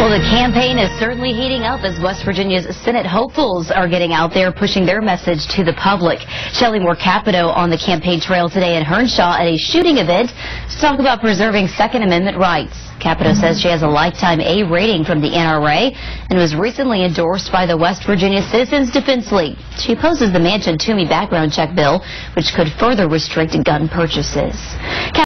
Well, the campaign is certainly heating up as West Virginia's Senate hopefuls are getting out there pushing their message to the public. Shelley Moore Capito on the campaign trail today in Hernshaw at a shooting event to talk about preserving Second Amendment rights. Capito says she has a lifetime A rating from the NRA and was recently endorsed by the West Virginia Citizens Defense League. She opposes the Manchin-Toomey background check bill, which could further restrict gun purchases.